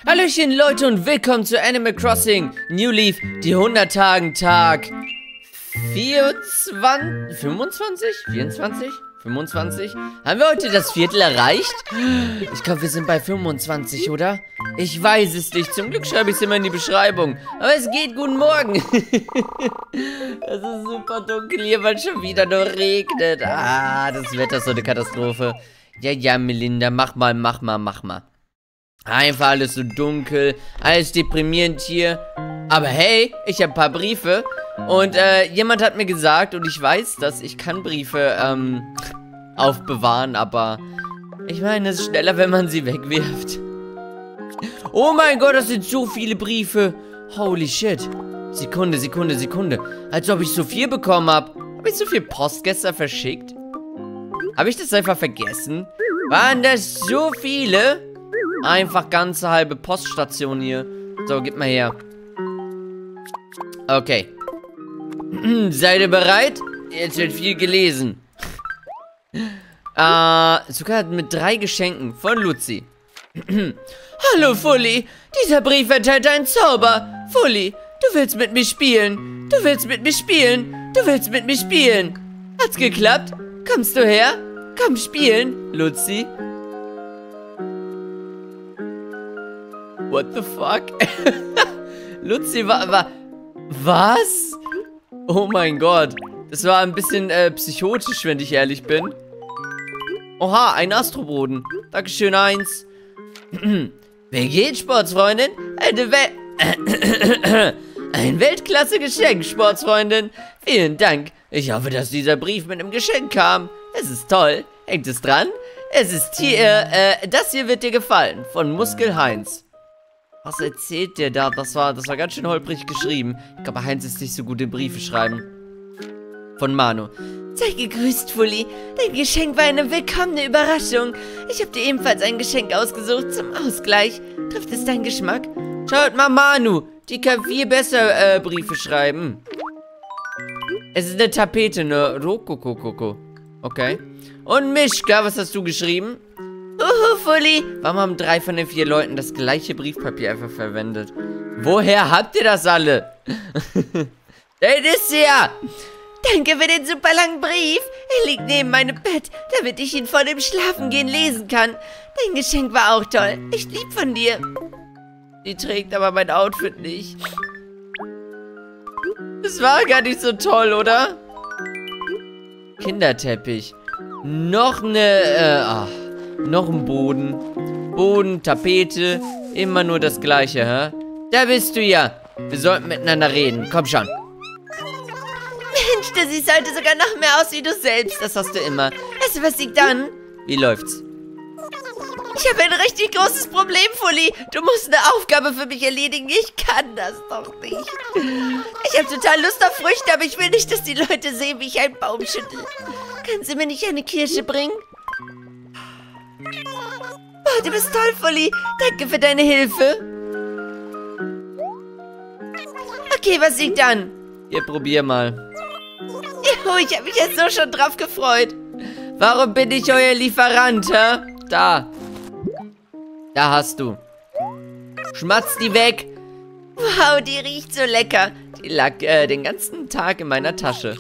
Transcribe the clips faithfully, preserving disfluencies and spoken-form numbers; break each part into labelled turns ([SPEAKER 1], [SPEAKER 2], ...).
[SPEAKER 1] Hallöchen Leute und willkommen zu Animal Crossing New Leaf, die hundert Tagen Tag vierundzwanzig, fünfundzwanzig, vierundzwanzig, fünfundzwanzig. Haben wir heute das Viertel erreicht? Ich glaube, wir sind bei fünfundzwanzig, oder? Ich weiß es nicht. Zum Glück schreibe ich es immer in die Beschreibung. Aber es geht. Guten Morgen. Es ist super dunkel hier, weil schon wieder nur regnet. Ah, das Wetter ist so eine Katastrophe. Ja, ja, Melinda, mach mal, mach mal, mach mal. Einfach alles so dunkel, alles deprimierend hier. Aber hey, ich habe ein paar Briefe. Und äh, jemand hat mir gesagt, und ich weiß das, ich kann Briefe ähm, aufbewahren, aber ich meine, es ist schneller, wenn man sie wegwirft. Oh mein Gott, das sind so viele Briefe. Holy shit. Sekunde, Sekunde, Sekunde. Als ob ich so viel bekommen habe. Habe ich so viel Post gestern verschickt? Habe ich das einfach vergessen? Waren das so viele? Einfach ganze halbe Poststation hier. So, gib mal her. Okay. Seid ihr bereit? Jetzt wird viel gelesen. äh, sogar mit drei Geschenken von Luzi. Hallo, Fully. Dieser Brief enthält einen Zauber. Fully, du willst mit mir spielen. Du willst mit mir spielen. Du willst mit mir spielen. Hat's geklappt? Kommst du her? Komm spielen, Luzi. What the fuck? Luzi war, war... Was? Oh mein Gott. Das war ein bisschen äh, psychotisch, wenn ich ehrlich bin. Oha, ein Astroboden. Dankeschön, eins. Wie geht's, Sportsfreundin? Eine Wel Ein Weltklasse-Geschenk, Sportsfreundin. Vielen Dank. Ich hoffe, dass dieser Brief mit einem Geschenk kam. Es ist toll. Hängt es dran? Es ist hier, äh, das hier wird dir gefallen. Von Muskel Heinz. Was erzählt der da? Das war, das war ganz schön holprig geschrieben. Ich glaube, Heinz ist nicht so gut in Briefe schreiben. Von Manu. Sei gegrüßt, Fully. Dein Geschenk war eine willkommene Überraschung. Ich habe dir ebenfalls ein Geschenk ausgesucht zum Ausgleich. Trifft es deinen Geschmack? Schaut mal, Manu. Die kann viel besser äh, Briefe schreiben. Es ist eine Tapete, ne? Rokokokoko. Okay. Und Mischka, was hast du geschrieben? Uhu, Fully. Warum haben drei von den vier Leuten das gleiche Briefpapier einfach verwendet? Woher habt ihr das alle? Das ist ja. Danke für den super langen Brief. Er liegt neben meinem Bett, damit ich ihn vor dem Schlafengehen lesen kann. Dein Geschenk war auch toll. Ich lieb von dir. Die trägt aber mein Outfit nicht. Das war gar nicht so toll, oder? Kinderteppich. Noch eine, äh, ach. Noch ein Boden. Boden, Tapete. Immer nur das Gleiche, hä? Da bist du ja. Wir sollten miteinander reden. Komm schon. Mensch, du siehst heute sogar noch mehr aus wie du selbst. Das hast du immer. Weißt du, was liegt an? Wie läuft's? Ich habe ein richtig großes Problem, Fully. Du musst eine Aufgabe für mich erledigen. Ich kann das doch nicht. Ich habe total Lust auf Früchte, aber ich will nicht, dass die Leute sehen, wie ich einen Baum schüttel. Kannst du mir nicht eine Kirsche bringen? Oh, du bist toll, Fully. Danke für deine Hilfe. Okay, was liegt an? Hier, probier mal. Juhu, ich habe mich jetzt so schon drauf gefreut. Warum bin ich euer Lieferant, hä? Da. Da hast du. Schmatz die weg. Wow, die riecht so lecker. Die lag äh, den ganzen Tag in meiner Tasche.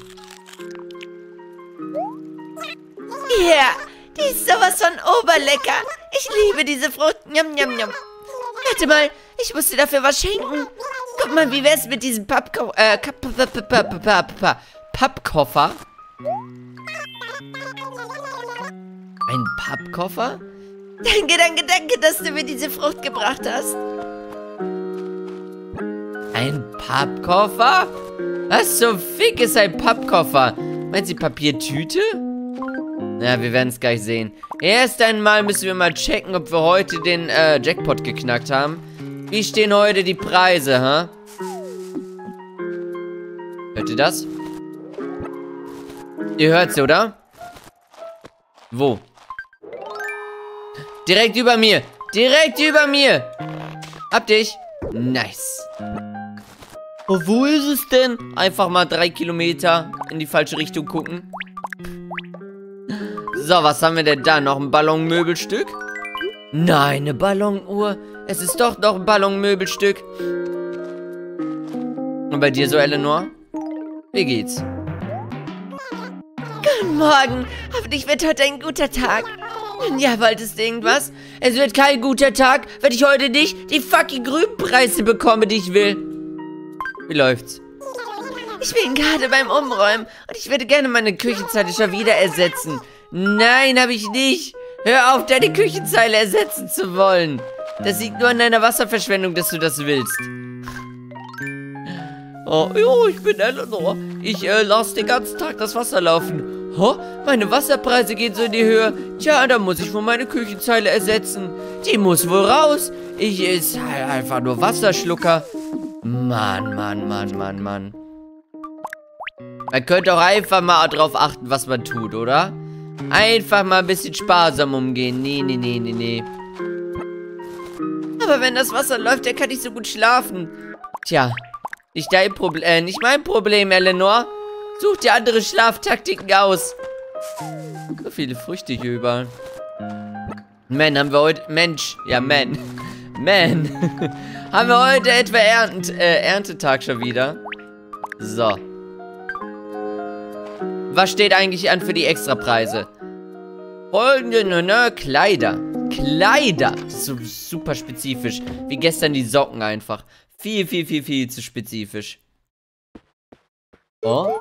[SPEAKER 1] Ja. Yeah. Die ist sowas von oberlecker. Ich liebe diese Frucht. Njam, njam, njam. Warte mal, ich muss dir dafür was schenken. Guck mal, wie wär's mit diesem Pappko äh, Pappkoffer? Ein Pappkoffer? Danke, danke, danke, dass du mir diese Frucht gebracht hast. Ein Pappkoffer? Was zum Fick ist ein Pappkoffer? Meinst du Papiertüte? Ja, wir werden es gleich sehen. Erst einmal müssen wir mal checken, ob wir heute den äh, Jackpot geknackt haben. Wie stehen heute die Preise, hä? Hört ihr das? Ihr hört's, oder? Wo? Direkt über mir. Direkt über mir. Habt ich? Nice. Oh, wo ist es denn? Einfach mal drei Kilometer in die falsche Richtung gucken. So, was haben wir denn da? Noch ein Ballonmöbelstück? Nein, eine Ballonuhr. Es ist doch noch ein Ballonmöbelstück. Und bei dir so, Eleanor? Wie geht's?
[SPEAKER 2] Guten Morgen. Hoffentlich wird heute ein guter Tag. Ja, wolltest du irgendwas?
[SPEAKER 1] Es wird kein guter Tag, wenn ich heute nicht die fucking Rübenpreise bekomme, die ich will. Wie läuft's?
[SPEAKER 2] Ich bin gerade beim Umräumen und ich würde gerne meine
[SPEAKER 1] Küchenzeile schon wieder ersetzen. Nein, habe ich nicht. Hör auf, deine Küchenzeile ersetzen zu wollen. Das liegt nur an deiner Wasserverschwendung, dass du das willst. Oh, jo, ich bin Eleanor. Ich äh, lasse den ganzen Tag das Wasser laufen. Oh, meine Wasserpreise gehen so in die Höhe. Tja, da muss ich wohl meine Küchenzeile ersetzen. Die muss wohl raus. Ich ist halt einfach nur Wasserschlucker. Mann, Mann, Mann, Mann, Mann. Man könnte auch einfach mal drauf achten, was man tut, oder? Einfach mal ein bisschen sparsam umgehen. Nee, nee, nee, nee, nee.
[SPEAKER 2] Aber wenn das Wasser läuft, dann kann ich so gut schlafen.
[SPEAKER 1] Tja, nicht dein Problem, äh, nicht mein Problem, Eleanor. Such dir andere Schlaftaktiken aus. So viele Früchte hier überall. Man, haben wir heute, Mensch, ja, man. Man. Haben wir heute etwa Ernt, äh, Erntetag schon wieder. So. Was steht eigentlich an für die Extrapreise? Folgende, ne, ne, Kleider. Kleider. Das ist so super spezifisch. Wie gestern die Socken einfach. Viel, viel, viel, viel zu spezifisch. Oh?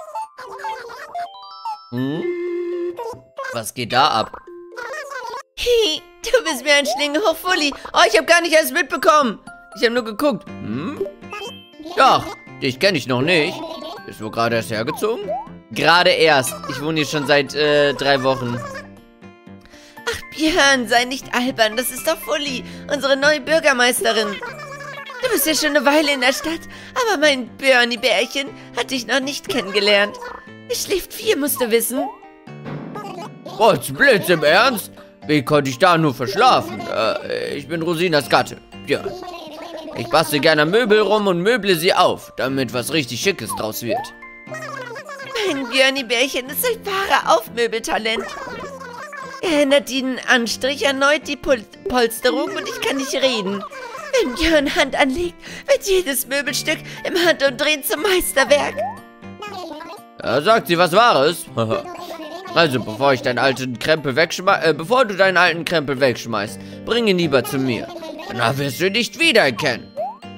[SPEAKER 1] Hm? Was geht da ab?
[SPEAKER 2] Hey, du bist mir ein Schlingel hoch, Fully. Oh, ich habe gar nicht alles mitbekommen.
[SPEAKER 1] Ich habe nur geguckt. Hm? Ach, dich kenne ich noch nicht. Bist du gerade erst hergezogen? Gerade erst. Ich wohne hier schon seit äh, drei Wochen.
[SPEAKER 2] Ach, Björn, sei nicht albern. Das ist doch Fully, unsere neue Bürgermeisterin. Du bist ja schon eine Weile in der Stadt, aber mein Björni-Bärchen hat dich noch nicht kennengelernt. Es schläft vier, musst du wissen.
[SPEAKER 1] Was, Blitz, im Ernst? Wie konnte ich da nur verschlafen? Äh, ich bin Rosinas Gatte, Björn. Ich bastel gerne am Möbel rum und möble sie auf, damit was richtig Schickes draus wird.
[SPEAKER 2] Mein Björni-Bärchen ist ein wahrer Aufmöbeltalent. Er ändert den Anstrich erneut, die Pol Polsterung und ich kann nicht reden. Wenn Björn Hand anlegt, wird jedes Möbelstück im Handumdrehen zum Meisterwerk.
[SPEAKER 1] Ja, sagt sie was Wahres? Also, bevor ich deinen alten Krempel wegschmeiß, äh, bevor du deinen alten Krempel wegschmeißt, bring ihn lieber zu mir. Danach wirst du ihn nicht wiedererkennen.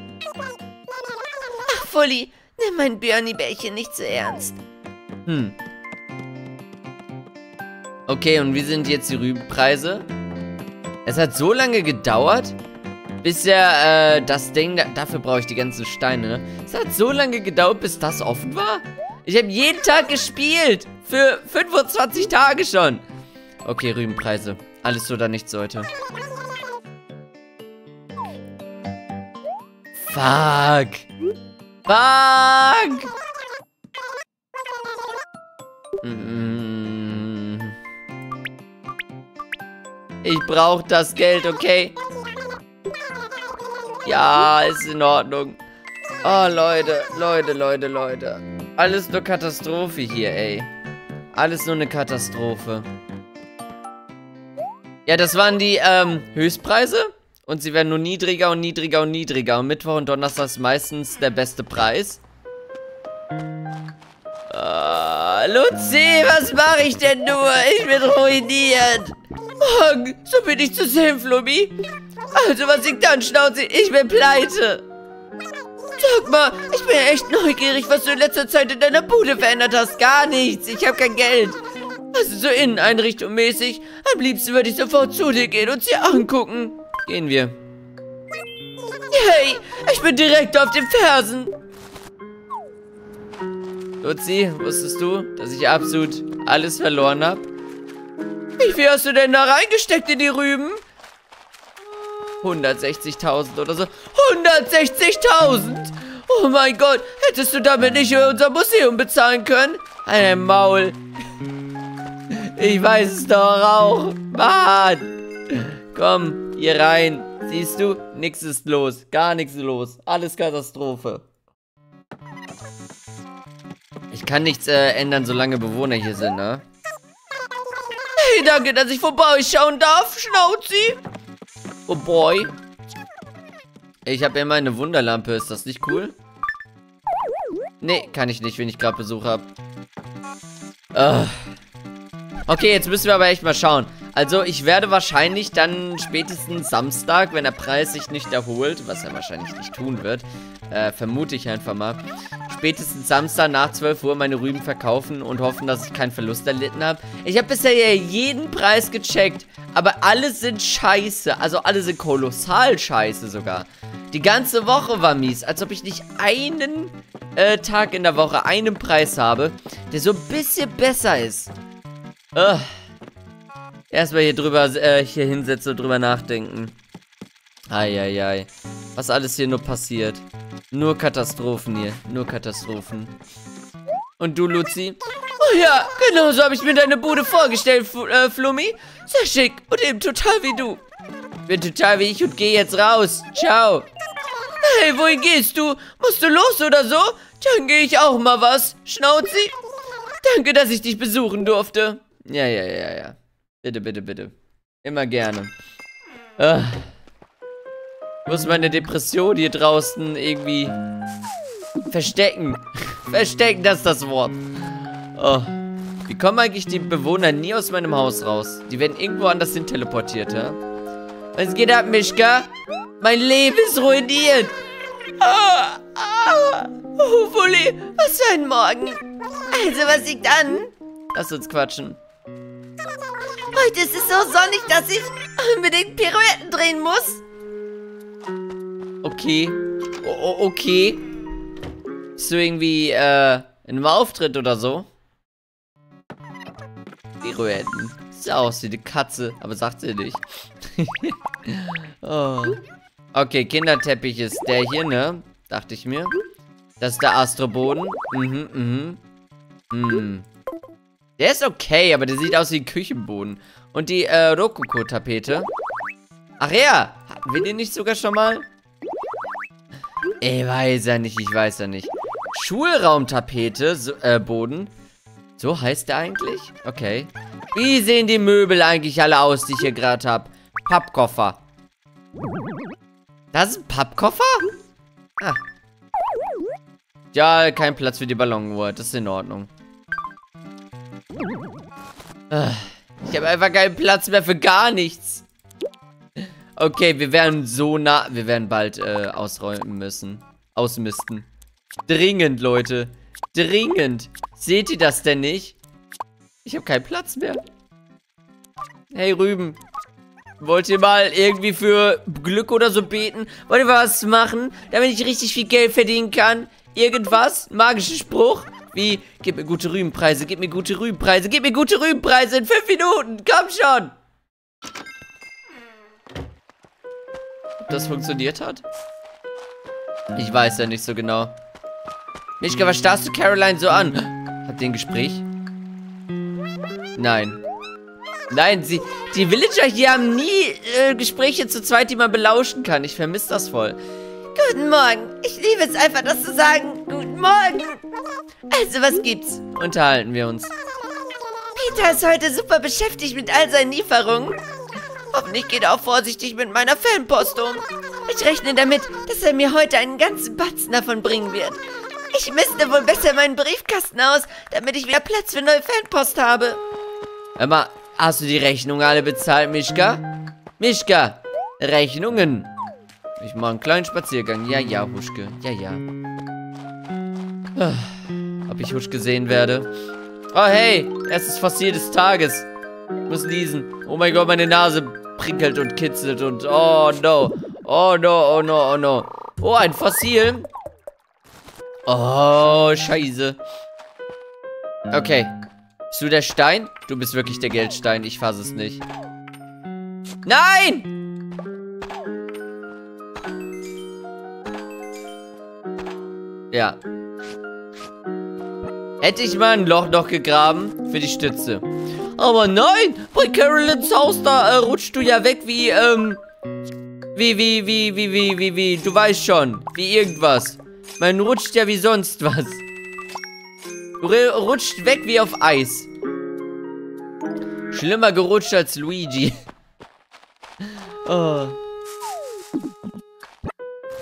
[SPEAKER 2] Ach, Fully, nimm mein Björni-Bärchen nicht so ernst.
[SPEAKER 1] Hm. Okay, und wie sind jetzt die Rübenpreise? Es hat so lange gedauert, bis er, äh, das Ding, da, dafür brauche ich die ganzen Steine, ne? Es hat so lange gedauert, bis das offen war? Ich habe jeden Tag gespielt. Für fünfundzwanzig Tage schon. Okay, Rübenpreise. Alles so oder nichts heute. Fuck. Fuck. Mm. Ich brauche das Geld, okay? Ja, ist in Ordnung. Oh, Leute, Leute, Leute, Leute. Alles nur Katastrophe hier, ey. Alles nur eine Katastrophe. Ja, das waren die ähm, Höchstpreise. Und sie werden nur niedriger und niedriger und niedriger. Und Mittwoch und Donnerstag ist meistens der beste Preis. Uh, Luzi, was mache ich denn nur? Ich bin ruiniert. Morgen, so bin ich zu sehen, Flummi. Also, was liegt an, Schnauze? Ich bin pleite. Sag mal, ich bin echt neugierig, was du in letzter Zeit in deiner Bude verändert hast. Gar nichts, ich habe kein Geld. Also so Inneneinrichtung mäßig. Am liebsten würde ich sofort zu dir gehen und sie angucken. Gehen wir.
[SPEAKER 2] Hey, ich bin direkt auf den Fersen.
[SPEAKER 1] Luzi, wusstest du, dass ich absolut alles verloren habe? Wie viel hast du denn da reingesteckt in die Rüben? hundertsechzigtausend oder so. hundertsechzigtausend! Oh mein Gott, hättest du damit nicht unser Museum bezahlen können? Ein Maul. Ich weiß es doch auch. Mann. Komm, hier rein. Siehst du? Nichts ist los. Gar nichts los. Alles Katastrophe. Ich kann nichts äh, ändern, solange Bewohner hier sind, ne?
[SPEAKER 2] Hey, danke, dass ich vorbeischauen darf, Schnauzi.
[SPEAKER 1] Oh boy. Ich habe immer eine Wunderlampe. Ist das nicht cool? Nee, kann ich nicht, wenn ich gerade Besuch habe. Uh. Okay, jetzt müssen wir aber echt mal schauen. Also, ich werde wahrscheinlich dann spätestens Samstag, wenn der Preis sich nicht erholt, was er wahrscheinlich nicht tun wird, äh, vermute ich einfach mal, spätestens Samstag nach zwölf Uhr meine Rüben verkaufen und hoffen, dass ich keinen Verlust erlitten habe. Ich habe bisher ja jeden Preis gecheckt, aber alle sind scheiße. Also, alle sind kolossal scheiße sogar. Die ganze Woche war mies, als ob ich nicht einen äh, Tag in der Woche einen Preis habe, der so ein bisschen besser ist. Uh. Erstmal hier drüber, äh, hier hinsetzen und drüber nachdenken. Eieiei. Was alles hier nur passiert. Nur Katastrophen hier. Nur Katastrophen. Und du, Luzi? Oh ja, genau so habe ich mir deine Bude vorgestellt, F äh, Flummi. Sehr schick und eben total wie du. Bin total wie ich und geh jetzt raus. Ciao. Hey, wohin gehst du? Musst du los oder so? Dann gehe ich auch mal was. Schnauzi. Danke, dass ich dich besuchen durfte. Ja, ja, ja, ja. Bitte, bitte, bitte. Immer gerne. Ah. Ich muss meine Depression hier draußen irgendwie verstecken. Verstecken, das ist das Wort. Oh. Wie kommen eigentlich die Bewohner nie aus meinem Haus raus? Die werden irgendwo anders hin teleportiert, ja? Was geht ab, Mischka? Mein Leben ist ruiniert. Ah, ah. Oh, Fully, was für ein Morgen.
[SPEAKER 2] Also, was liegt an?
[SPEAKER 1] Lass uns quatschen.
[SPEAKER 2] Heute ist es so sonnig, dass ich unbedingt Pirouetten drehen muss.
[SPEAKER 1] Okay. O okay. Bist du irgendwie, äh, in einem Auftritt oder so? Pirouetten. Sieht aus wie eine Katze, aber sagt sie nicht. Oh. Okay, Kinderteppich ist der hier, ne? Dachte ich mir. Das ist der Astroboden. Mhm, mhm. Mhm. Der ist okay, aber der sieht aus wie ein Küchenboden. Und die, äh, Rokoko-Tapete. Ach ja, hatten wir den nicht sogar schon mal? Ich weiß ja nicht, ich weiß ja nicht. Schulraumtapete, so, äh, Boden. So heißt der eigentlich? Okay. Wie sehen die Möbel eigentlich alle aus, die ich hier gerade habe? Pappkoffer. Das ist ein Pappkoffer? Ah. Ja, kein Platz für die Ballonuhr. Das ist in Ordnung. Ich habe einfach keinen Platz mehr für gar nichts. Okay, wir werden so nah... Wir werden bald äh, ausräumen müssen. Ausmisten. Dringend, Leute. Dringend. Seht ihr das denn nicht? Ich habe keinen Platz mehr. Hey, Rüben. Wollt ihr mal irgendwie für Glück oder so beten? Wollt ihr was machen, damit ich richtig viel Geld verdienen kann? Irgendwas? Magischen Spruch? Wie, gib mir gute Rübenpreise, gib mir gute Rübenpreise, gib mir gute Rübenpreise in fünf Minuten. Komm schon. Ob das funktioniert hat? Ich weiß ja nicht so genau. Mischka, was starrst du Caroline so an? Habt ihr ein Gespräch? Nein. Nein, sie, die Villager hier haben nie äh, Gespräche zu zweit, die man belauschen kann. Ich vermisse das voll.
[SPEAKER 2] Guten Morgen. Ich liebe es einfach, das zu sagen. Guten Morgen. Also, was gibt's?
[SPEAKER 1] Unterhalten wir uns.
[SPEAKER 2] Peter ist heute super beschäftigt mit all seinen Lieferungen. Hoffentlich geht er auch vorsichtig mit meiner Fanpost um. Ich rechne damit, dass er mir heute einen ganzen Batzen davon bringen wird. Ich misste wohl besser meinen Briefkasten aus, damit ich wieder Platz für neue Fanpost habe.
[SPEAKER 1] Hör mal, hast du die Rechnung alle bezahlt, Mischka? Mischka, Rechnungen. Ich mache einen kleinen Spaziergang. Ja, ja, Huschke. Ja, ja. Ob ich Huschke sehen werde? Oh, hey. Erstes Fossil des Tages. Ich muss niesen. Oh mein Gott, meine Nase prickelt und kitzelt und... Oh, no. Oh, no, oh, no, oh, no. Oh, ein Fossil. Oh, scheiße. Okay. Bist du der Stein? Du bist wirklich der Geldstein. Ich fasse es nicht. Nein! Ja. Hätte ich mal ein Loch noch gegraben für die Stütze. Aber nein, bei Carolines Haus, da äh, rutscht du ja weg wie, ähm, wie, wie, wie, wie, wie, wie, wie, du weißt schon, wie irgendwas. Man rutscht ja wie sonst was. Du rutscht weg wie auf Eis. Schlimmer gerutscht als Luigi. Oh.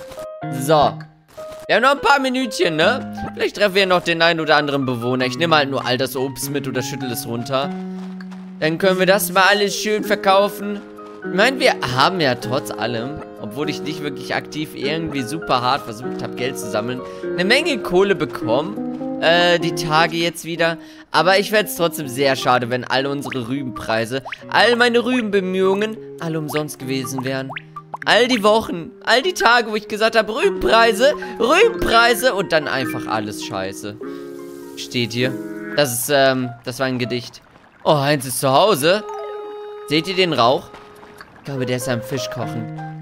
[SPEAKER 1] So. Wir haben noch ein paar Minütchen, ne? Vielleicht treffen wir noch den einen oder anderen Bewohner. Ich nehme halt nur all das Obst mit oder schüttel es runter. Dann können wir das mal alles schön verkaufen. Ich meine, wir haben ja trotz allem, obwohl ich nicht wirklich aktiv irgendwie super hart versucht habe, Geld zu sammeln, eine Menge Kohle bekommen. Äh, die Tage jetzt wieder. Aber ich fände es trotzdem sehr schade, wenn all unsere Rübenpreise, all meine Rübenbemühungen, alle umsonst gewesen wären. All die Wochen, all die Tage, wo ich gesagt habe, Rübenpreise, Rübenpreise und dann einfach alles scheiße. Steht hier. Das ist, ähm, das war ein Gedicht. Oh, Heinz ist zu Hause. Seht ihr den Rauch? Ich glaube, der ist am Fisch kochen.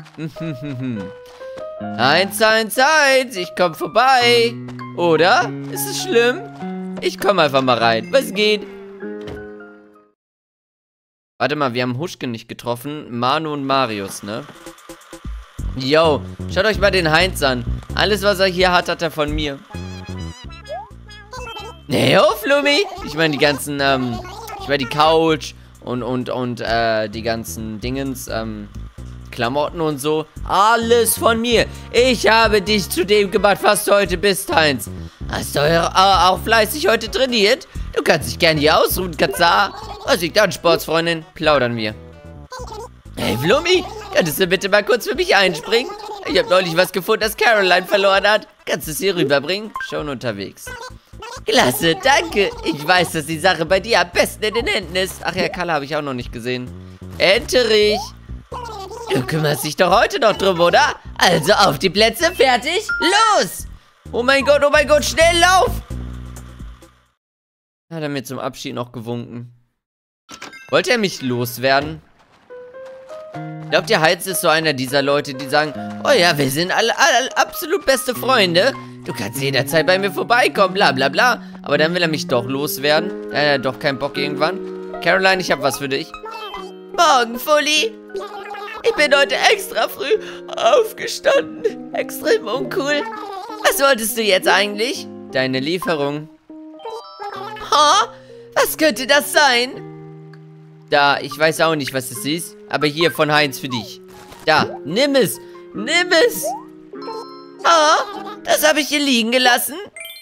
[SPEAKER 1] Heinz, Heinz, Heinz, ich komm vorbei. Oder? Ist es schlimm? Ich komm einfach mal rein. Was geht? Warte mal, wir haben Huschke nicht getroffen. Manu und Marius, ne? Yo, schaut euch mal den Heinz an. Alles, was er hier hat, hat er von mir. Hey, oh, Flummi. Ich meine, die ganzen, ähm, ich meine, die Couch und, und, und, äh, die ganzen Dingens, ähm, Klamotten und so. Alles von mir. Ich habe dich zu dem gemacht, was du heute bist, Heinz. Hast du auch, auch fleißig heute trainiert? Du kannst dich gerne hier ausruhen, Katzar. Was liegt an, Sportsfreundin? Plaudern wir. Hey, Flummi, könntest du bitte mal kurz für mich einspringen? Ich habe neulich was gefunden, das Caroline verloren hat. Kannst du es hier rüberbringen? Schon unterwegs. Klasse, danke. Ich weiß, dass die Sache bei dir am besten in den Händen ist. Ach ja, Kalle habe ich auch noch nicht gesehen. Enterich. Du kümmerst dich doch heute noch drum, oder? Also auf die Plätze, fertig, los! Oh mein Gott, oh mein Gott, schnell lauf! Hat er mir zum Abschied noch gewunken. Wollte er mich loswerden? Glaubt ihr, Heinz ist so einer dieser Leute, die sagen, oh ja, wir sind alle, alle absolut beste Freunde. Du kannst jederzeit bei mir vorbeikommen, bla bla bla. Aber dann will er mich doch loswerden. Er hat doch keinen Bock irgendwann. Caroline, ich habe was für dich. Morgen, Fully. Ich bin heute extra früh aufgestanden. Extrem uncool. Was wolltest du jetzt eigentlich? Deine Lieferung. Ha? Was könnte das sein? Da, ich weiß auch nicht, was es ist. Aber hier von Heinz für dich. Da, nimm es. Nimm es. Oh, das habe ich hier liegen gelassen.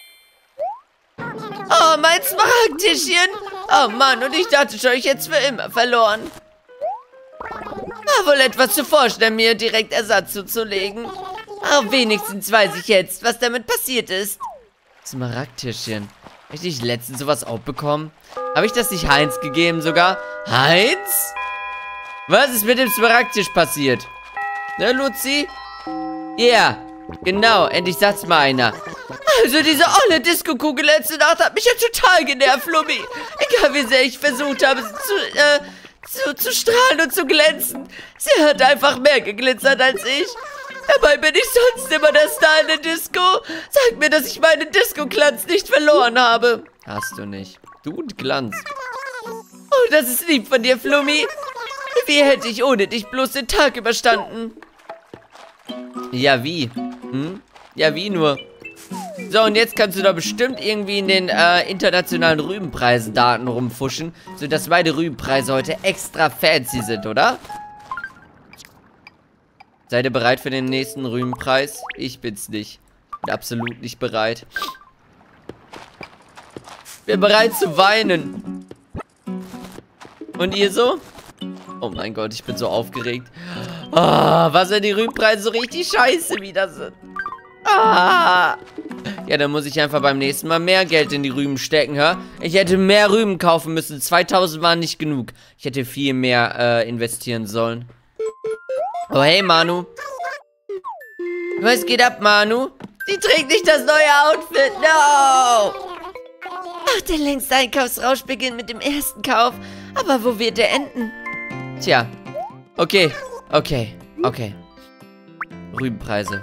[SPEAKER 1] Oh, mein Smaragdtischchen. Oh Mann, und ich dachte schon, ich hätte es für immer verloren. War wohl etwas zu vorstellen, mir direkt Ersatz zuzulegen. Aber wenigstens weiß ich jetzt, was damit passiert ist. Smaragdtischchen. Habe ich nicht letztens sowas auch bekommen? Habe ich das nicht Heinz gegeben sogar? Heinz? Was ist mit dem Smaragdtisch passiert? Ne, Luzi? Ja, yeah, genau, endlich sagt's mal einer. Also diese olle Disco-Kugel letzte Nacht hat mich ja total genervt, Flummi. Egal wie sehr ich versucht habe, sie zu, äh, zu, zu strahlen und zu glänzen. Sie hat einfach mehr geglitzert als ich. Dabei bin ich sonst immer der Star in der Disco. Sag mir, dass ich meinen Disco-Glanz nicht verloren habe. Hast du nicht. Du und Glanz. Oh, das ist lieb von dir, Flummi. Wie hätte ich ohne dich bloß den Tag überstanden? Ja, wie? Hm? Ja, wie nur? So, und jetzt kannst du da bestimmt irgendwie in den äh, internationalen Rübenpreisen Daten rumfuschen, sodass meine Rübenpreise heute extra fancy sind, oder? Seid ihr bereit für den nächsten Rübenpreis? Ich bin's nicht. Bin absolut nicht bereit. Bin bereit zu weinen. Und ihr so? Oh mein Gott, ich bin so aufgeregt. Ah, was, wenn die Rübenpreise so richtig scheiße wieder sind? Ah. Ja, dann muss ich einfach beim nächsten Mal mehr Geld in die Rüben stecken, hä? Ich hätte mehr Rüben kaufen müssen. zweitausend waren nicht genug. Ich hätte viel mehr äh, investieren sollen. Oh, hey, Manu. Was geht ab, Manu? Sie trägt nicht das neue Outfit. No! Ach, der längste Einkaufsrausch beginnt mit dem ersten Kauf. Aber wo wird der enden? Tja. Okay. Okay. Okay. Rübenpreise.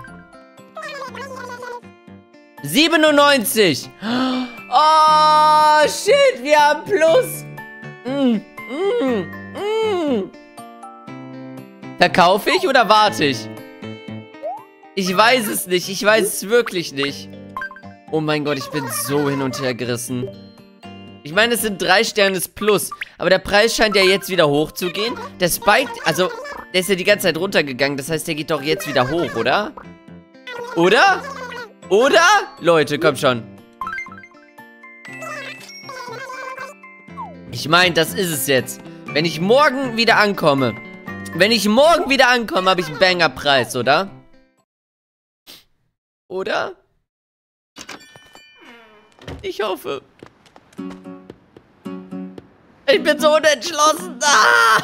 [SPEAKER 1] siebenundneunzig. Oh, shit. Wir haben Plus. Mm, mm, mm. Verkaufe ich oder warte ich? Ich weiß es nicht. Ich weiß es wirklich nicht. Oh mein Gott, ich bin so hin und her gerissen. Ich meine, es sind drei Sterne plus. Aber der Preis scheint ja jetzt wieder hochzugehen. Der Spike, also, der ist ja die ganze Zeit runtergegangen. Das heißt, der geht doch jetzt wieder hoch, oder? Oder? Oder? Leute, komm schon. Ich meine, das ist es jetzt. Wenn ich morgen wieder ankomme. Wenn ich morgen wieder ankomme, habe ich einen Banger-Preis, oder? Oder? Ich hoffe. Ich bin so unentschlossen. Ah!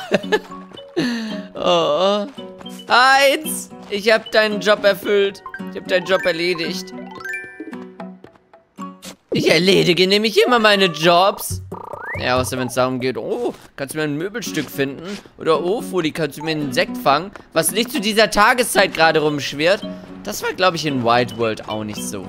[SPEAKER 1] Oh. Heinz, ich habe deinen Job erfüllt. Ich habe deinen Job erledigt. Ich erledige nämlich immer meine Jobs. Ja, außer wenn es darum geht, oh, kannst du mir ein Möbelstück finden? Oder, oh, Fuli, kannst du mir einen Insekt fangen? Was nicht zu dieser Tageszeit gerade rumschwirrt. Das war, glaube ich, in Wild World auch nicht so.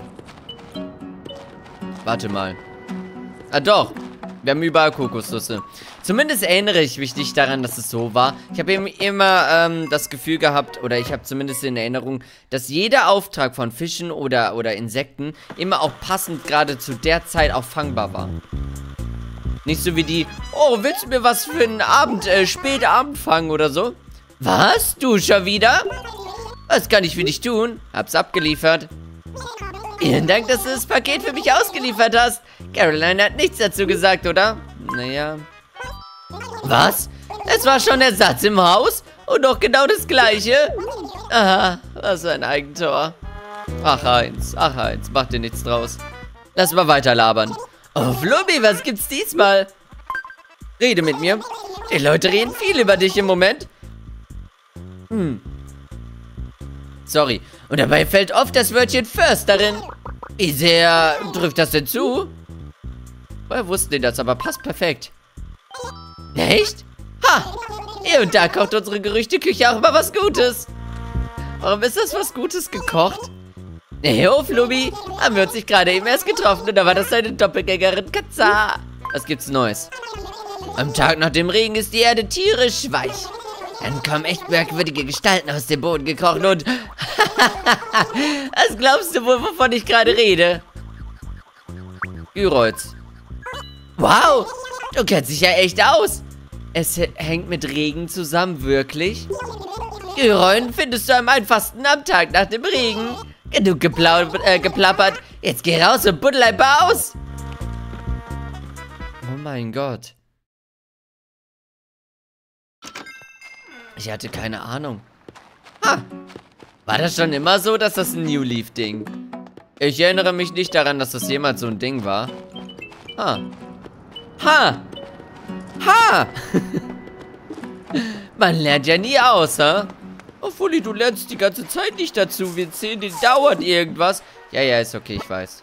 [SPEAKER 1] Warte mal. Ah, doch. Wir haben überall Kokosnüsse. Zumindest erinnere ich mich nicht daran, dass es so war. Ich habe eben immer ähm, das Gefühl gehabt, oder ich habe zumindest in Erinnerung, dass jeder Auftrag von Fischen oder, oder Insekten immer auch passend gerade zu der Zeit auch fangbar war. Nicht so wie die, oh, willst du mir was für einen Abend, äh, Spätabend fangen oder so? Was? Du schon wieder? Was kann ich für dich tun? Hab's abgeliefert. Vielen Dank, dass du das Paket für mich ausgeliefert hast. Caroline hat nichts dazu gesagt, oder? Naja. Was? Es war schon der Satz im Haus? Und doch genau das Gleiche? Aha, was für ein Eigentor. Ach, Heinz, ach, Heinz, mach dir nichts draus. Lass mal weiter labern. Oh, Flummi, was gibt's diesmal? Rede mit mir. Die Leute reden viel über dich im Moment. Hm. Sorry. Und dabei fällt oft das Wörtchen Försterin. Wie sehr trifft das denn zu? Woher wussten die das? Aber passt perfekt. Echt? Ha! Hier und da kocht unsere Gerüchteküche auch immer was Gutes. Warum ist das was Gutes gekocht? Hey, oh, Flummi. Haben wir uns nicht gerade eben erst getroffen und da war das deine Doppelgängerin Katza. Was gibt's Neues? Am Tag nach dem Regen ist die Erde tierisch weich. Dann kommen echt merkwürdige Gestalten aus dem Boden gekrochen und... Was glaubst du wohl, wovon ich gerade rede? Gyroids. Wow, du kennst dich ja echt aus. Es hängt mit Regen zusammen, wirklich? Gyroiden findest du am einfachsten am Tag nach dem Regen. Genug geplaudert, äh, geplappert. Jetzt geh raus und buddel ein paar aus. Oh mein Gott. Ich hatte keine Ahnung. Ha! War das schon immer so, dass das ein New Leaf-Ding? Ich erinnere mich nicht daran, dass das jemals so ein Ding war. Ha! Ha! Ha! Man lernt ja nie aus, ha? Oh, Fully, du lernst die ganze Zeit nicht dazu. Wir sehen, die dauert irgendwas. Ja, ja, ist okay, ich weiß.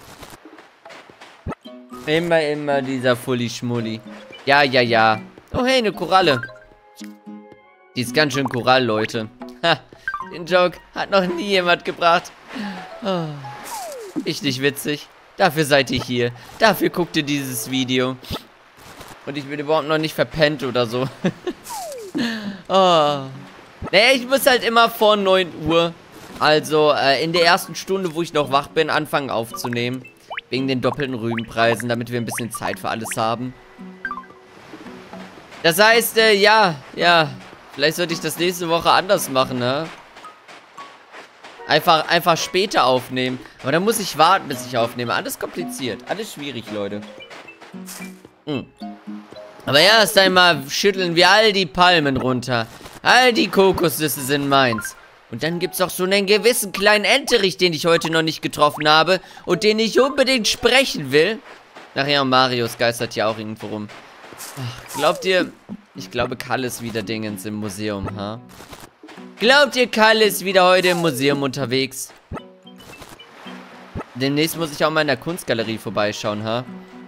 [SPEAKER 1] Immer, immer dieser Fully-Schmulli. Ja, ja, ja. Oh, hey, eine Koralle. Die ist ganz schön Korall, Leute. Ha, den Joke hat noch nie jemand gebracht. Oh, ich nicht witzig. Dafür seid ihr hier. Dafür guckt ihr dieses Video. Und ich bin überhaupt noch nicht verpennt oder so. Oh. Naja, ich muss halt immer vor neun Uhr, also äh, in der ersten Stunde, wo ich noch wach bin, anfangen aufzunehmen. Wegen den doppelten Rübenpreisen, damit wir ein bisschen Zeit für alles haben. Das heißt, äh, ja, ja, vielleicht sollte ich das nächste Woche anders machen, ne? Einfach, einfach später aufnehmen. Aber dann muss ich warten, bis ich aufnehme. Alles kompliziert, alles schwierig, Leute. Hm. Aber erst einmal schütteln wir all die Palmen runter. All die Kokosnüsse sind meins. Und dann gibt's auch so einen gewissen kleinen Enterich, den ich heute noch nicht getroffen habe. Und den ich unbedingt sprechen will. Ach ja, Marius geistert hier auch irgendwo rum. Ach, glaubt ihr... Ich glaube, Kalle ist wieder Dingens im Museum, ha? Glaubt ihr, Kalle ist wieder heute im Museum unterwegs? Demnächst muss ich auch mal in der Kunstgalerie vorbeischauen, ha?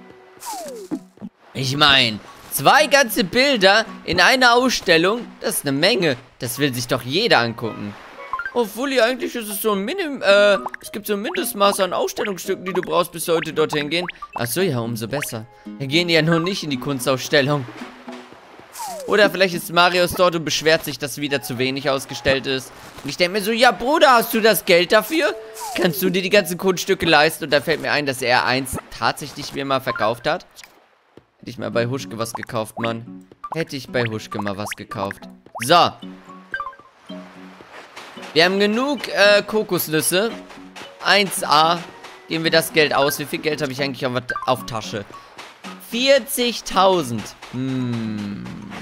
[SPEAKER 1] Ich meine... Zwei ganze Bilder in einer Ausstellung, das ist eine Menge. Das will sich doch jeder angucken. Oh, Fully, eigentlich ist es so ein Minim, äh, es gibt so ein Mindestmaß an Ausstellungsstücken, die du brauchst, bis heute dorthin gehen. Achso, ja, umso besser. Wir gehen ja noch nicht in die Kunstausstellung. Oder vielleicht ist Marius dort und beschwert sich, dass wieder zu wenig ausgestellt ist. Und ich denke mir so, ja, Bruder, hast du das Geld dafür? Kannst du dir die ganzen Kunststücke leisten? Und da fällt mir ein, dass er eins tatsächlich mir mal verkauft hat. Hätte ich mal bei Huschke was gekauft, Mann. Hätte ich bei Huschke mal was gekauft. So. Wir haben genug äh, Kokosnüsse. eins A. Geben wir das Geld aus. Wie viel Geld habe ich eigentlich auf, auf Tasche? vierzigtausend. Hm.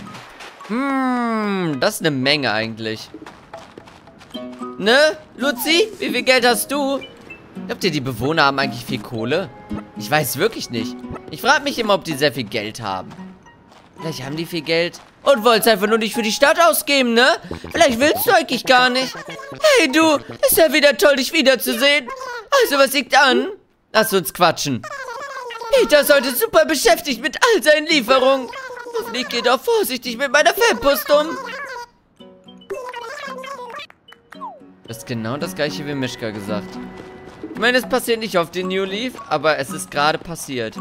[SPEAKER 1] Hm, das ist eine Menge eigentlich. Ne, Luzi? Wie viel Geld hast du? Glaubt ihr, die Bewohner haben eigentlich viel Kohle? Ich weiß wirklich nicht. Ich frage mich immer, ob die sehr viel Geld haben. Vielleicht haben die viel Geld und wollen es einfach nur nicht für die Stadt ausgeben, ne? Vielleicht willst du eigentlich gar nicht. Hey, du, ist ja wieder toll, dich wiederzusehen. Also, was liegt an? Lass uns quatschen. Peter ist heute super beschäftigt mit all seinen Lieferungen. Hoffentlich geht er vorsichtig mit meiner Fanpost um. Das ist genau das gleiche wie Mischka gesagt. Ich meine, es passiert nicht auf den New Leaf, aber es ist gerade passiert.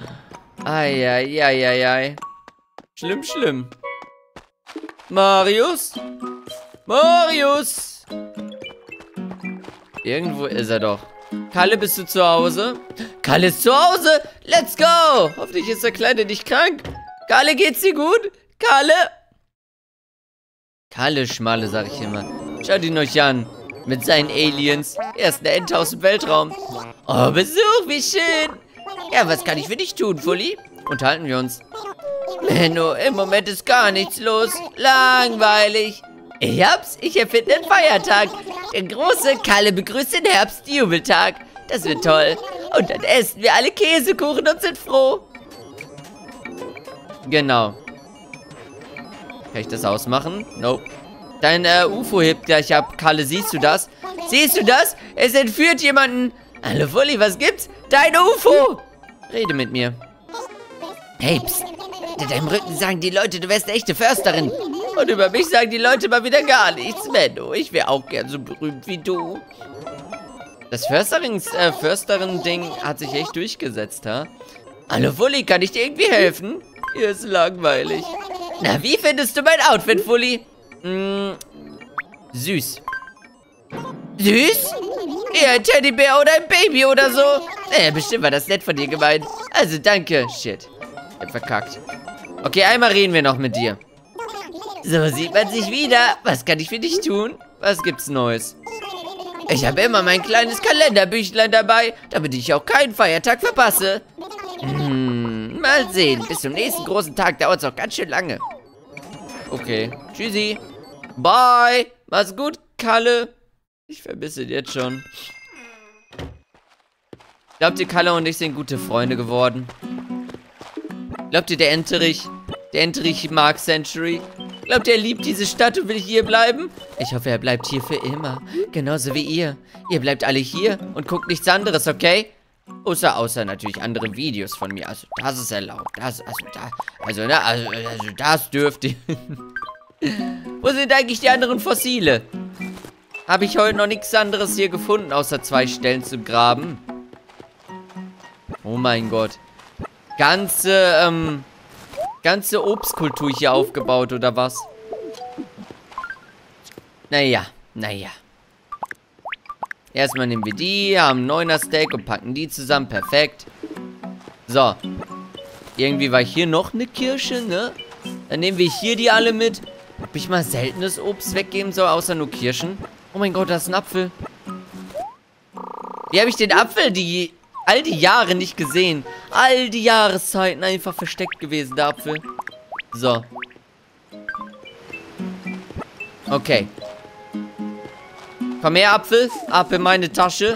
[SPEAKER 1] Eieieiei. Schlimm, schlimm. Marius? Marius? Irgendwo ist er doch. Kalle, bist du zu Hause? Kalle ist zu Hause? Let's go! Hoffentlich ist der Kleine nicht krank. Kalle, geht's dir gut? Kalle? Kalle Schmalle, sag ich immer. Schaut ihn euch an. Mit seinen Aliens. Er ist ein Ente aus dem Weltraum. Oh, Besuch, wie schön. Ja, was kann ich für dich tun, Fully? Unterhalten wir uns. Menno, im Moment ist gar nichts los. Langweilig. Ich hab's, ich erfinde den Feiertag. Der große Kalle begrüßt den Herbstjubeltag. Das wird toll. Und dann essen wir alle Käsekuchen und sind froh. Genau. Kann ich das ausmachen? Nope. Dein äh, U F O hebt gleich ab. Kalle, siehst du das? Siehst du das? Es entführt jemanden. Hallo, Fully, was gibt's? Dein U F O! Rede mit mir. Hey, psst. Hinter deinem Rücken sagen die Leute, du wärst eine echte Försterin. Und über mich sagen die Leute mal wieder gar nichts. Menno, ich wäre auch gern so berühmt wie du. Das Försterings, äh, Försterin-Ding hat sich echt durchgesetzt, ha? Hallo, Fully, kann ich dir irgendwie helfen? Hier ist langweilig. Na, wie findest du mein Outfit, Fully? Hm, süß. Süß? Eher ein Teddybär oder ein Baby oder so? Naja, bestimmt war das nett von dir gemeint. Also, danke. Shit. Ich hab verkackt. Okay, einmal reden wir noch mit dir. So sieht man sich wieder. Was kann ich für dich tun? Was gibt's Neues? Ich habe immer mein kleines Kalenderbüchlein dabei, damit ich auch keinen Feiertag verpasse. Hm, mal sehen. Bis zum nächsten großen Tag dauert es auch ganz schön lange. Okay. Tschüssi. Bye. Mach's gut, Kalle. Ich vermisse ihn jetzt schon. Glaubt ihr, Kalle und ich sind gute Freunde geworden? Glaubt ihr, der Enterich, der Enterich mag Century? Glaubt ihr, er liebt diese Stadt und will hier bleiben? Ich hoffe, er bleibt hier für immer. Genauso wie ihr. Ihr bleibt alle hier und guckt nichts anderes, okay? Außer, außer natürlich andere Videos von mir. Also, das ist erlaubt. Das, also, da, also, na, also, also, das dürft ihr. Wo sind eigentlich die anderen Fossile? Habe ich heute noch nichts anderes hier gefunden, außer zwei Stellen zum Graben. Oh mein Gott. Ganze, ähm, ganze Obstkultur hier aufgebaut, oder was? Naja, naja. Erstmal nehmen wir die, haben neuner Steak und packen die zusammen. Perfekt. So. Irgendwie war hier noch eine Kirsche, ne? Dann nehmen wir hier die alle mit. Ob ich mal seltenes Obst weggeben soll, außer nur Kirschen? Oh mein Gott, da ist ein Apfel. Wie habe ich den Apfel die all die Jahre nicht gesehen? All die Jahreszeiten einfach versteckt gewesen, der Apfel. So. Okay. Komm her, Apfel. Ab in meine Tasche.